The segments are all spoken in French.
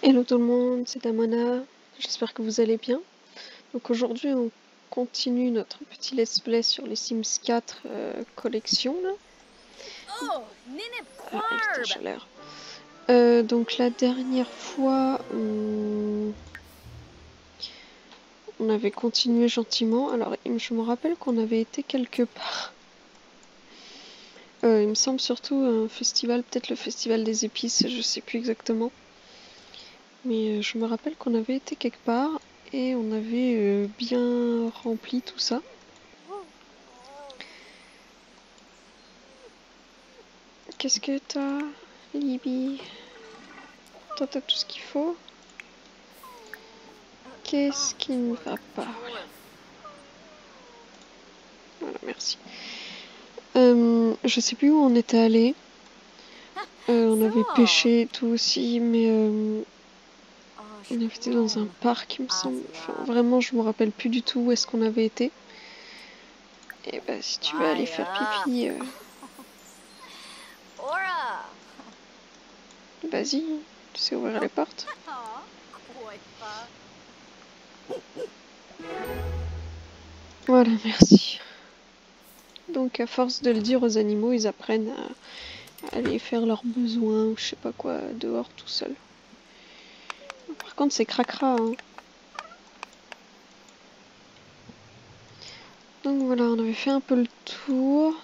Hello tout le monde, c'est Damona, j'espère que vous allez bien. Donc aujourd'hui on continue notre petit let's play sur les Sims 4 collection là. Ah, putain, j'ai l'air. Donc la dernière fois on avait continué gentiment. Alors je me rappelle qu'on avait été quelque part. Il me semble surtout un festival, peut-être le festival des épices, je sais plus exactement. Mais je me rappelle qu'on avait été quelque part et on avait bien rempli tout ça. Qu'est-ce que t'as, Libby? Toi, t'as tout ce qu'il faut. Qu'est-ce qui ne va pas? Voilà. Voilà, merci. Je sais plus où on était allé. On avait pêché et tout aussi, mais on avait été dans un parc, il me semble. Enfin, vraiment, je me rappelle plus du tout où est-ce qu'on avait été. Et bah, si tu veux aller faire pipi, vas-y, tu sais ouvrir les portes. Voilà, merci. Donc, à force de le dire aux animaux, ils apprennent à aller faire leurs besoins ou je sais pas quoi dehors tout seul. Par contre, c'est cracra, hein. Donc voilà, on avait fait un peu le tour.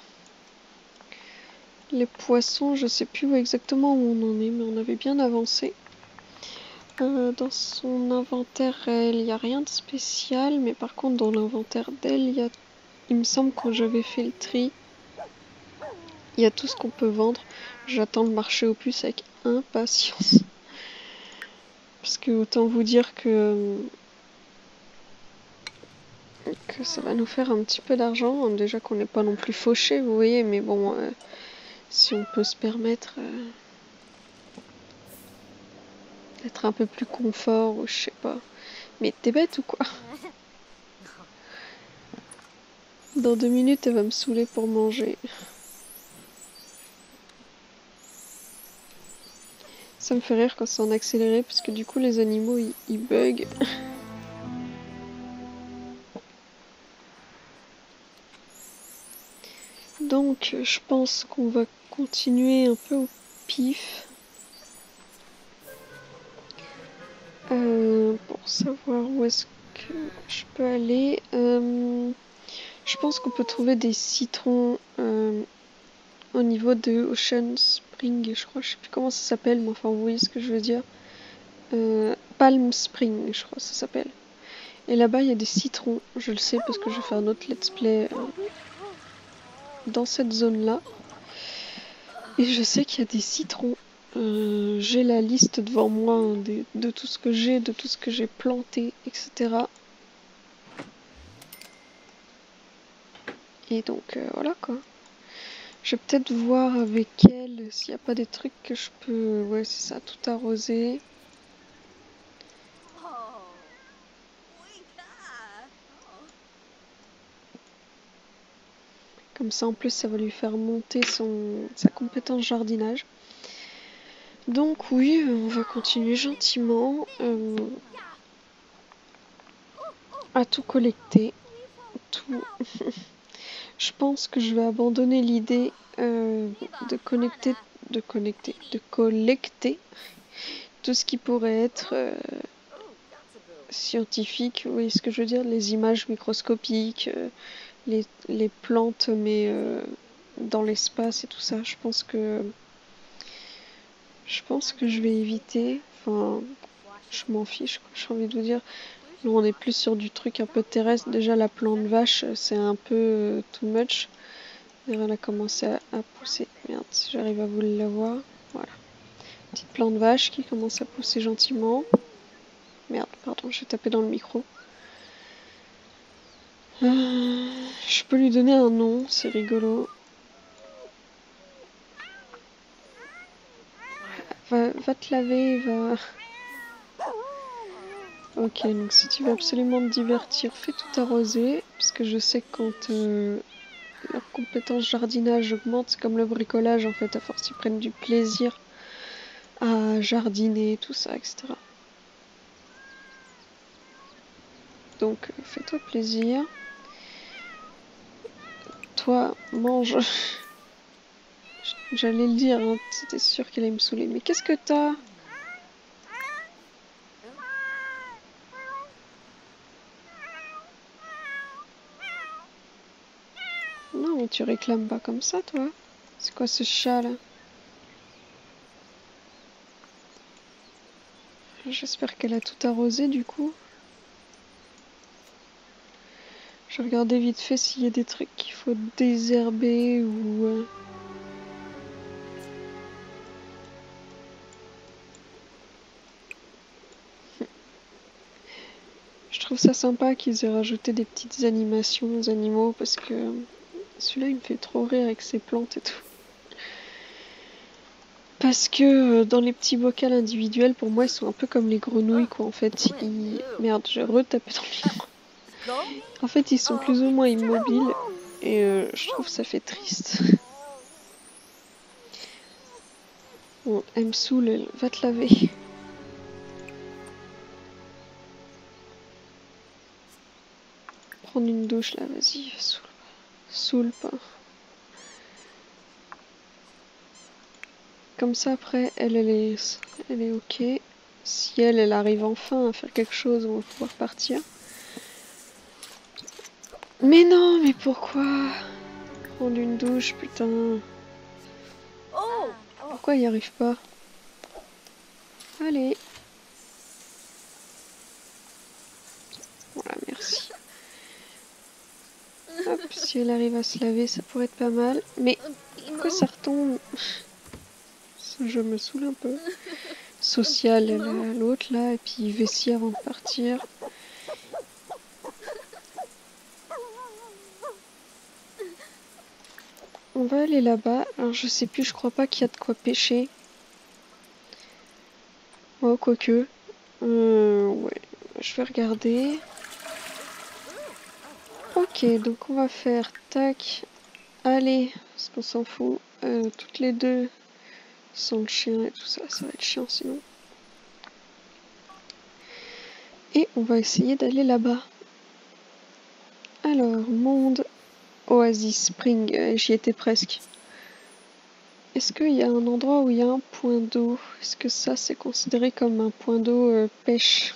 Les poissons, je sais plus exactement où on en est, mais on avait bien avancé. Dans son inventaire, il n'y a rien de spécial, mais par contre, dans l'inventaire d'elle, il me semble quand j'avais fait le tri, il y a tout ce qu'on peut vendre. J'attends le marché aux puces avec impatience. Parce que autant vous dire que ça va nous faire un petit peu d'argent. Déjà qu'on n'est pas non plus fauché, vous voyez, mais bon, si on peut se permettre d'être un peu plus confort ou je sais pas. Mais t'es bête ou quoi? Dans 2 minutes, elle va me saouler pour manger. Ça me fait rire quand c'est en accéléré parce que du coup les animaux ils bug. Donc je pense qu'on va continuer un peu au pif. Pour savoir où est-ce que je peux aller. Je pense qu'on peut trouver des citrons au niveau de Ocean Spring, je crois, je sais plus comment ça s'appelle, mais enfin vous voyez ce que je veux dire. Palm Spring, je crois ça s'appelle. Et là-bas il y a des citrons, je le sais parce que je vais faire un autre let's play dans cette zone-là. Et je sais qu'il y a des citrons. J'ai la liste devant moi hein, de tout ce que j'ai, de tout ce que j'ai planté, etc. Et donc voilà quoi. Je vais peut-être voir avec elle s'il n'y a pas des trucs que je peux... Ouais c'est ça, tout arroser. Comme ça en plus ça va lui faire monter sa compétence jardinage. Donc oui, on va continuer gentiment à tout collecter. Tout. Je pense que je vais abandonner l'idée de collecter tout ce qui pourrait être scientifique. Vous voyez ce que je veux dire? Les images microscopiques, les plantes, mais dans l'espace et tout ça. Je pense que je vais éviter. Enfin, je m'en fiche, quoi. J'ai envie de vous dire. Nous, on est plus sur du truc un peu terrestre. Déjà, la plante vache, c'est un peu too much. Elle a commencé à pousser. Merde, si j'arrive à vous la voir. Voilà. Petite plante vache qui commence à pousser gentiment. Merde, pardon, j'ai tapé dans le micro. Je peux lui donner un nom, c'est rigolo. Va te laver, va... Ok, donc si tu veux absolument te divertir, fais tout arroser. Parce que je sais que quand leurs compétences jardinage augmentent, c'est comme le bricolage en fait, à force ils prennent du plaisir à jardiner, tout ça, etc. Donc fais-toi plaisir. Toi, mange. J'allais le dire, hein, c'était sûr qu'elle allait me saouler. Mais qu'est-ce que t'as? Non, mais tu réclames pas comme ça, toi. C'est quoi ce chat là? J'espère qu'elle a tout arrosé du coup. Je regardais vite fait s'il y a des trucs qu'il faut désherber ou... Je trouve ça sympa qu'ils aient rajouté des petites animations aux animaux parce que celui-là il me fait trop rire avec ses plantes et tout. Parce que dans les petits bocals individuels, pour moi, ils sont un peu comme les grenouilles, quoi. En fait, merde, j'ai retapé dans le micro. En fait, ils sont plus ou moins immobiles et je trouve ça fait triste. Bon, elle me saoule, elle va te laver. Prendre une douche là, vas-y, saoule pas. Comme ça, après, elle est ok. Si elle arrive enfin à faire quelque chose, on va pouvoir partir. Mais non, mais pourquoi? Prendre une douche, putain. Pourquoi il n'y arrive pas? Allez. Voilà, merci. Hop, si elle arrive à se laver, ça pourrait être pas mal. Mais pourquoi ça retombe? Je me saoule un peu. Social, elle a l'autre là, et puis vessie avant de partir. On va aller là-bas. Alors je sais plus, je crois pas qu'il y a de quoi pêcher. Oh, quoique. Ouais, je vais regarder. Ok, donc on va faire tac. Allez, parce qu'on s'en fout. Toutes les deux sans le chien et tout ça, ça va être chiant sinon. Et on va essayer d'aller là-bas. Alors, monde, Oasis, Spring, j'y étais presque. Est-ce qu'il y a un endroit où il y a un point d'eau? Est-ce que ça c'est considéré comme un point d'eau pêche?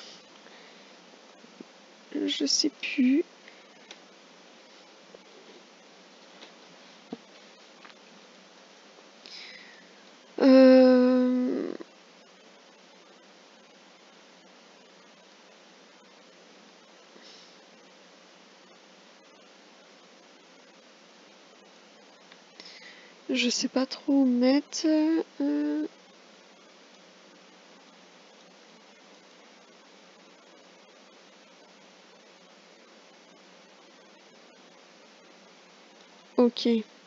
Je sais plus. Je sais pas trop où mettre. Ok.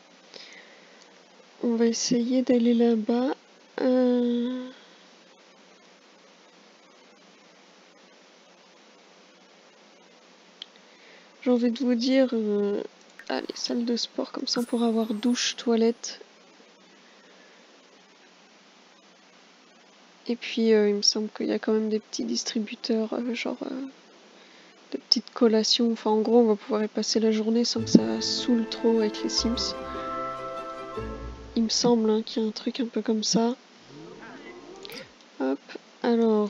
On va essayer d'aller là-bas. J'ai envie de vous dire... allez, salle de sport, comme ça on pourra avoir douche, toilette. Et puis il me semble qu'il y a quand même des petits distributeurs, genre de petites collations. Enfin en gros on va pouvoir y passer la journée sans que ça saoule trop avec les Sims. Il me semble hein, qu'il y a un truc un peu comme ça. Hop, alors...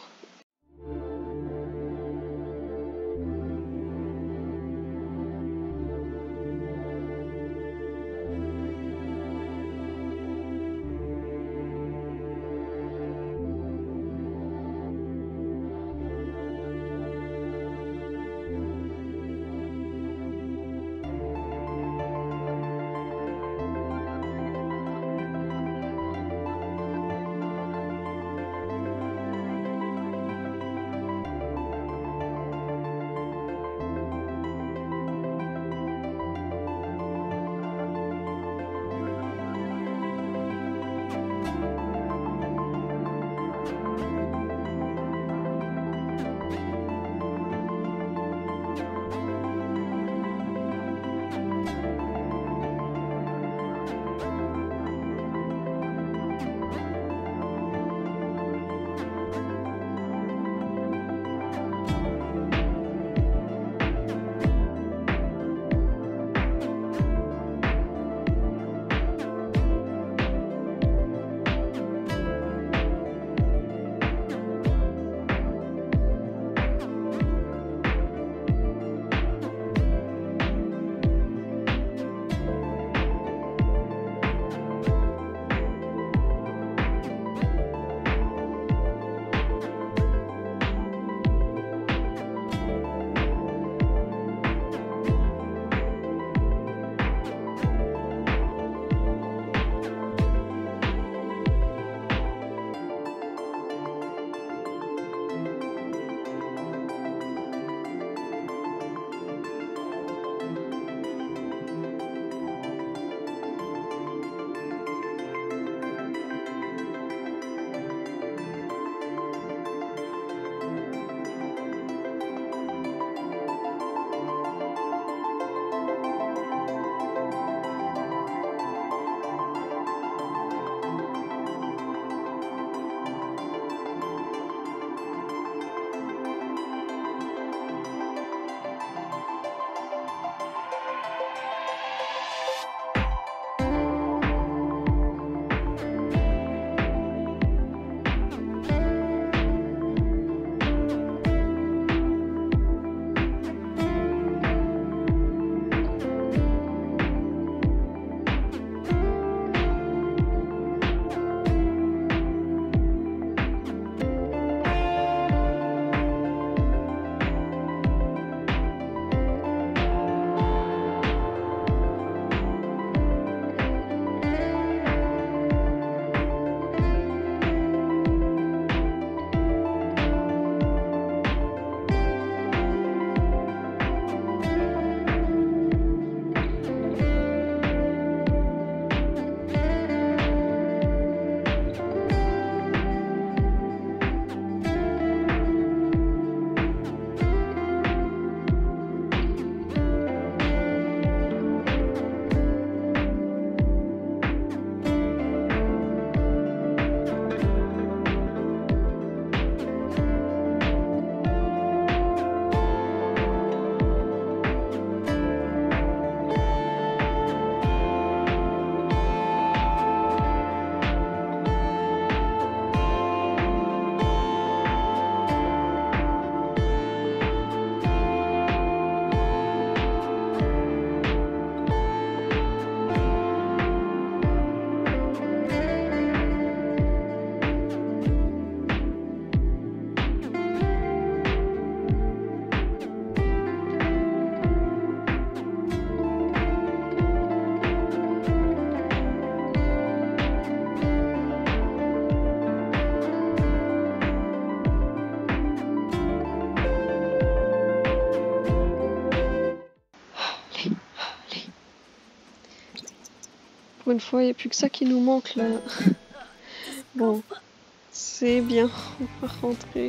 une fois, il n'y a plus que ça qui nous manque là. Bon, c'est bien, on va rentrer.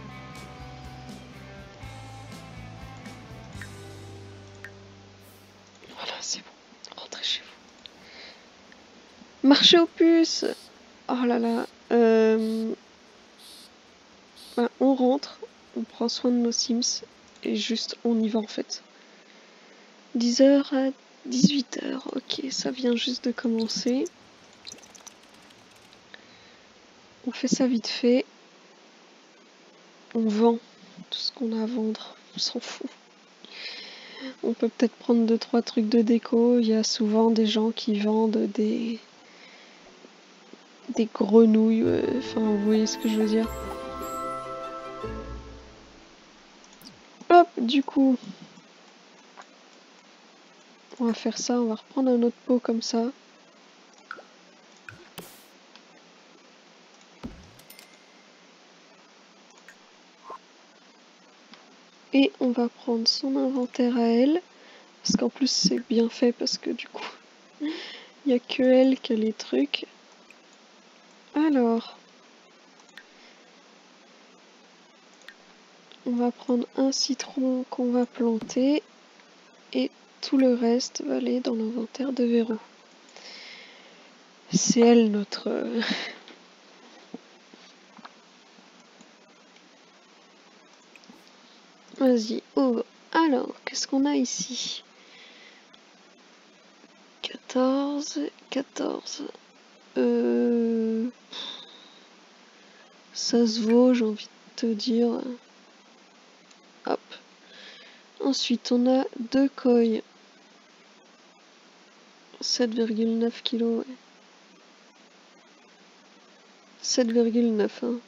Voilà, c'est bon, rentrez chez vous. Marché aux puces. Oh là là. Ben, on rentre, on prend soin de nos Sims et juste on y va en fait. 10h à 18h, ok, ça vient juste de commencer. On fait ça vite fait. On vend tout ce qu'on a à vendre, on s'en fout. On peut peut-être prendre 2-3 trucs de déco. Il y a souvent des gens qui vendent des grenouilles. Enfin, vous voyez ce que je veux dire. Hop, du coup, on va faire ça. On va reprendre un autre pot comme ça. Et on va prendre son inventaire à elle. Parce qu'en plus, c'est bien fait parce que du coup, il n'y a que elle qui a les trucs. Alors, on va prendre un citron qu'on va planter et tout le reste va aller dans l'inventaire de Véro. C'est elle notre... Vas-y, ouvre. Alors, qu'est-ce qu'on a ici? 14... Ça se vaut, j'ai envie de te dire. Hop. Ensuite, on a 2 coils. 7,9 kg. Ouais. 7,9. Hein.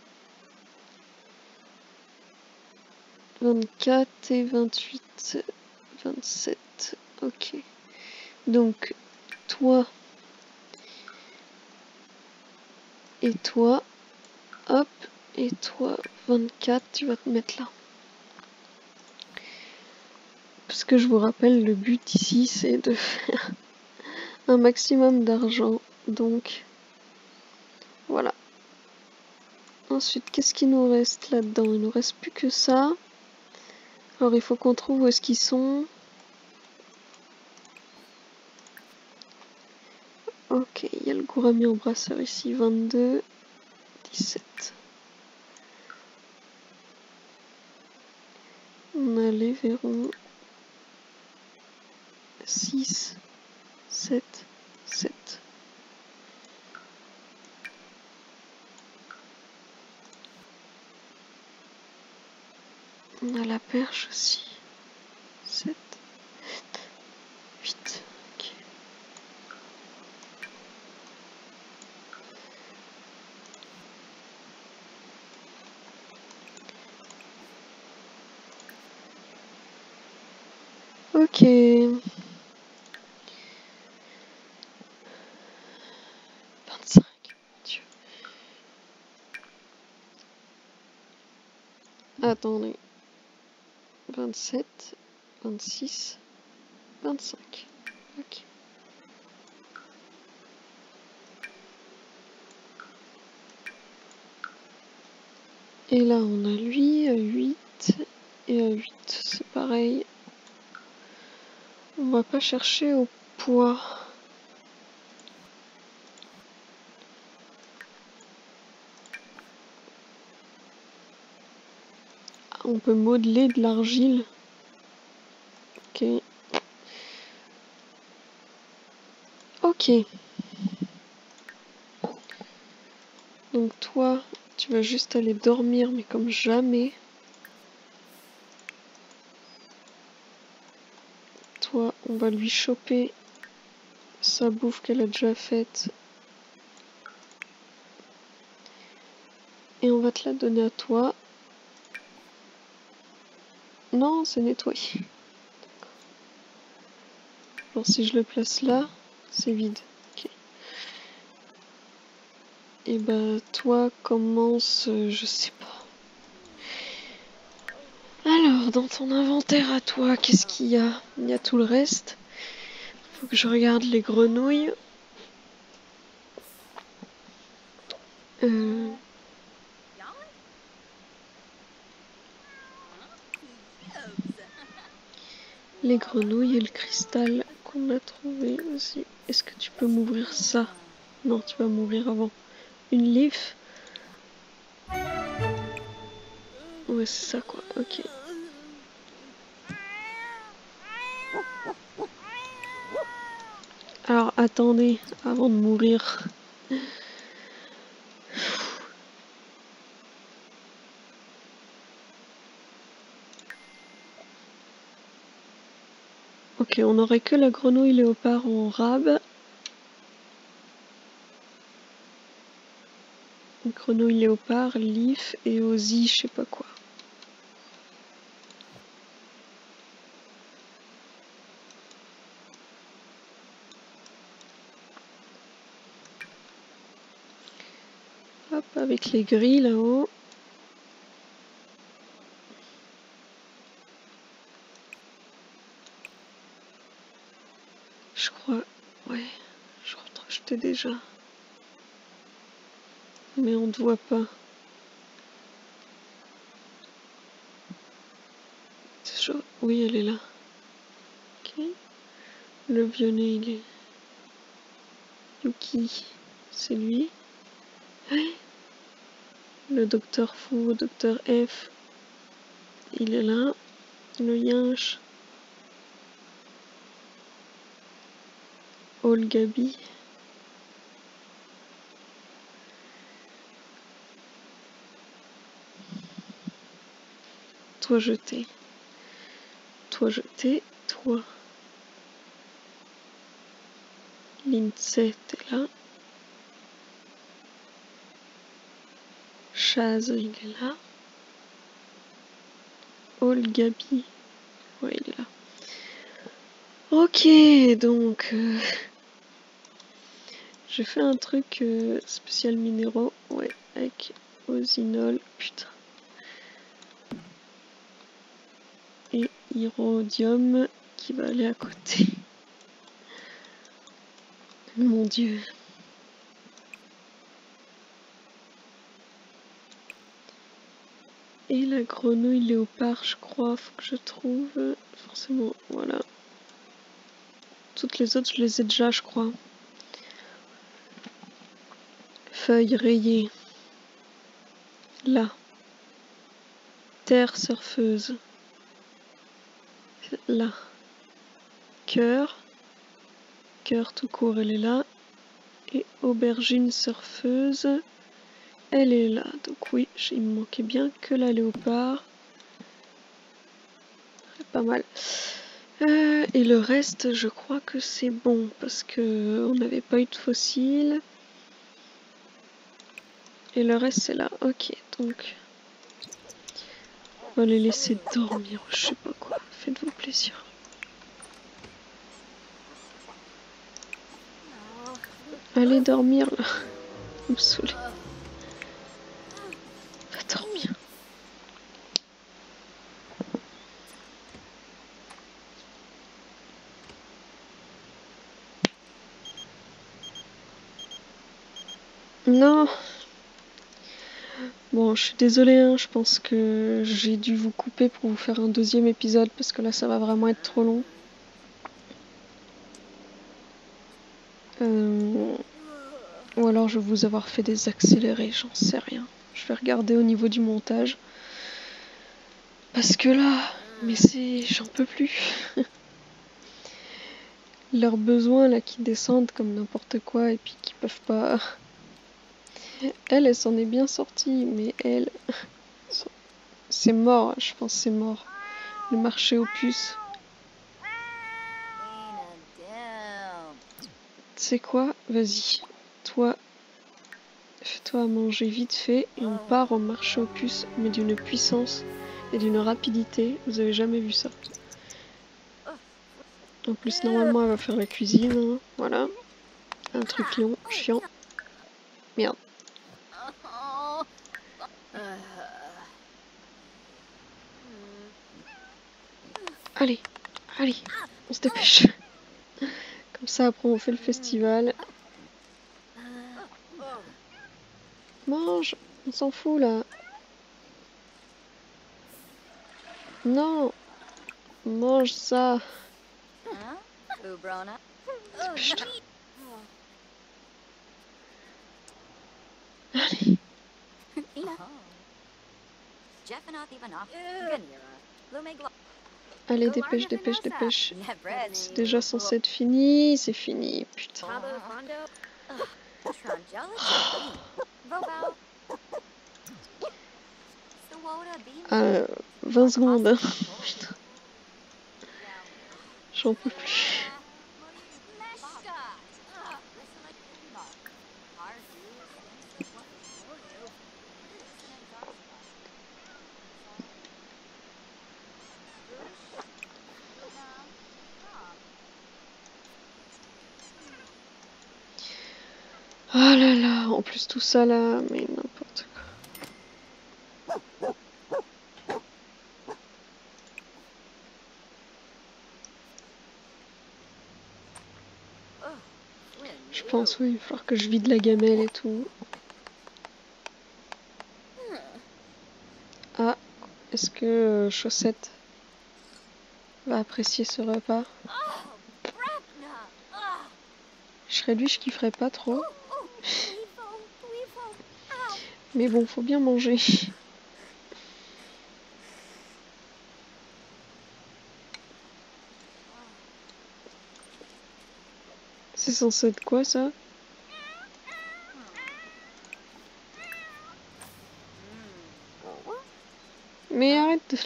24 et 28. 27. Ok. Donc, toi et toi. Hop. Et toi, 24, tu vas te mettre là. Parce que je vous rappelle, le but ici, c'est de faire un maximum d'argent. Donc, voilà. Ensuite, qu'est-ce qu'il nous reste là-dedans? Il nous reste plus que ça. Alors, il faut qu'on trouve où est-ce qu'ils sont. Ok, il y a le gourami en brasseur ici. 22, 17. On a les verrons. 6, 7, 7. On a la perche aussi. 7, 8. Ok. Ok. 25. Dieu. Attendez. 27, 26, 25. Ok. Et là, on a lui à 8 et à 8. C'est pareil. On va pas chercher au poids. On peut modeler de l'argile. Ok. Ok. Donc toi, tu vas juste aller dormir, mais comme jamais. Toi, on va lui choper sa bouffe qu'elle a déjà faite. Et on va te la donner à toi. Non, c'est nettoyé. Alors si je le place là, c'est vide. Ok. Et bah toi, commence, je sais pas. Alors, dans ton inventaire à toi, qu'est-ce qu'il y a? Il y a tout le reste. Faut que je regarde les grenouilles. Euh, les grenouilles et le cristal qu'on a trouvé aussi. Est-ce que tu peux m'ouvrir ça? Non, tu vas m'ouvrir avant. Une leaf? Ouais, c'est ça quoi, ok. Alors attendez, avant de mourir. Ok, on aurait que la grenouille léopard en rab. Grenouille léopard, leaf et Ozzy, je sais pas quoi. Hop, avec les grilles là-haut. Je crois, ouais, je crois te rejeter déjà. Mais on ne te voit pas. Oui, elle est là. Ok. Le vionnet, il est... Yuki, c'est lui. Ouais. Le docteur Fou, docteur F, il est là. Le yinche. All Gabi. Toi jeté. Toi jeté. Toi. Lindsay, t'es là. Chaz, il est là. All Gabi. Ouais, il est là. Ok, donc... j'ai fait un truc spécial minéraux. Ouais, avec Ozinol. Putain. Et Hirodium qui va aller à côté. Mon dieu. Et la grenouille léopard, je crois, faut que je trouve. Forcément, voilà. Toutes les autres, je les ai déjà, je crois. Feuilles rayées. Là. Terre surfeuse. Là. Cœur. Cœur tout court, elle est là. Et aubergine surfeuse. Elle est là. Donc oui, il me manquait bien que la léopard. Pas mal. Et le reste, je crois que c'est bon parce que on n'avait pas eu de fossiles. Et le reste, c'est là. Ok, donc on va les laisser dormir. Je sais pas quoi. Faites-vous plaisir. Allez dormir là. Vous me saoulez. Va dormir. Non. Bon, je suis désolée, hein, je pense que j'ai dû vous couper pour vous faire un deuxième épisode parce que là ça va vraiment être trop long. Ou alors je vais vous avoir fait des accélérés, j'en sais rien. Je vais regarder au niveau du montage. Parce que là, mais c'est... j'en peux plus. Leurs besoins là qui descendent comme n'importe quoi et puis qui peuvent pas... Elle s'en est bien sortie, mais elle... c'est mort, je pense c'est mort. Le marché aux puces. Tu sais quoi? Vas-y. Toi, fais-toi à manger vite fait et on part au marché aux puces, mais d'une puissance et d'une rapidité. Vous avez jamais vu ça. En plus, normalement, elle va faire la cuisine. Hein. Voilà. Un truc long, chiant. Merde. Allez, allez, on se dépêche. Comme ça, après, on fait le festival. Mange. On s'en fout là. Non. Mange ça. Dépêche-toi. Allez. Allez, dépêche, dépêche, dépêche. C'est déjà censé être fini. C'est fini. Putain. 20 secondes. Hein. Putain. J'en peux plus. Oh là là, en plus tout ça là, mais n'importe quoi. Je pense, oui, il va falloir que je vide la gamelle et tout. Ah, est-ce que Chaussette va apprécier ce repas? Je serais lui, je kifferais pas trop. Mais bon, faut bien manger. C'est censé être quoi ça? Mais arrête de...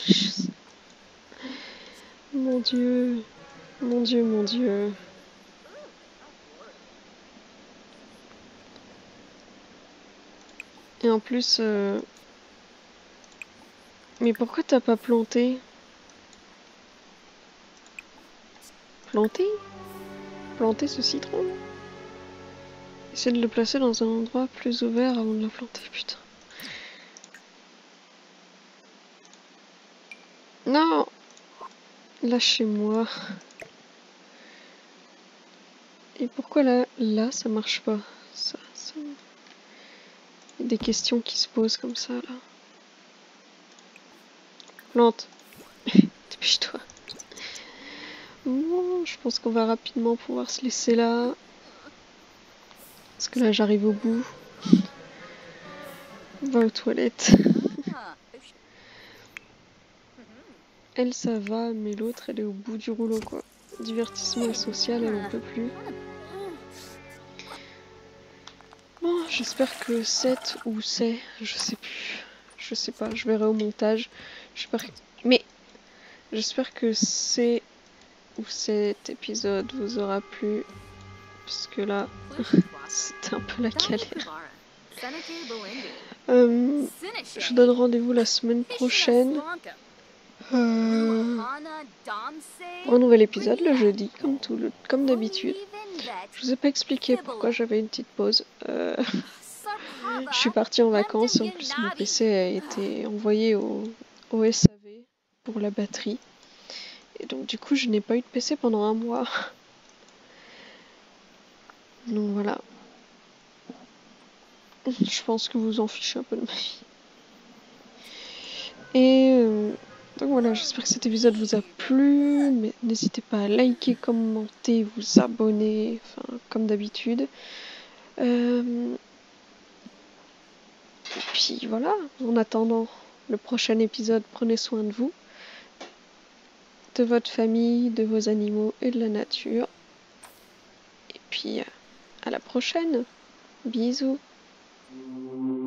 Mon Dieu. Mon Dieu, mon Dieu. Et en plus... Mais pourquoi t'as pas planté? Planter? Planter ce citron? Essaie de le placer dans un endroit plus ouvert avant de le planter, putain. Non! Lâchez-moi. Et pourquoi là, ça marche pas? Ça... Il y a des questions qui se posent comme ça, là. Plante. Dépêche-toi. Bon, je pense qu'on va rapidement pouvoir se laisser là. Parce que là, j'arrive au bout. Va aux toilettes. Elle, ça va, mais l'autre, elle est au bout du rouleau, quoi. Divertissement et social, elle en peut plus. Bon, j'espère que 7 ou c'est, je sais plus. Je sais pas, je verrai au montage. Mais j'espère que c'est ou cet épisode vous aura plu. Parce que là, c'était un peu la galère. Je donne rendez-vous la semaine prochaine. Pour un nouvel épisode le jeudi, comme d'habitude. Je vous ai pas expliqué pourquoi j'avais une petite pause. Je suis partie en vacances, en plus mon PC a été envoyé au SAV pour la batterie. Et donc du coup je n'ai pas eu de PC pendant un mois. Donc voilà. Je pense que vous en fichez un peu de ma vie. Et donc voilà, j'espère que cet épisode vous a plu. Mais n'hésitez pas à liker, commenter, vous abonner, enfin comme d'habitude. Et puis voilà, en attendant le prochain épisode, prenez soin de vous, de votre famille, de vos animaux et de la nature. Et puis à la prochaine. Bisous.